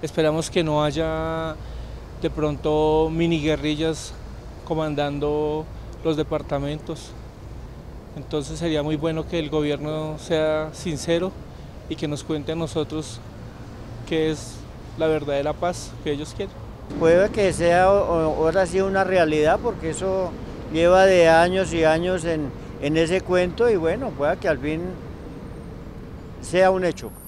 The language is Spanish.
Esperamos que no haya de pronto mini guerrillas comandando los departamentos. Entonces sería muy bueno que el gobierno sea sincero y que nos cuente a nosotros qué es la verdadera paz que ellos quieren. Puede que sea ahora sí una realidad, porque eso lleva de años y años en ese cuento y bueno, pueda que al fin sea un hecho.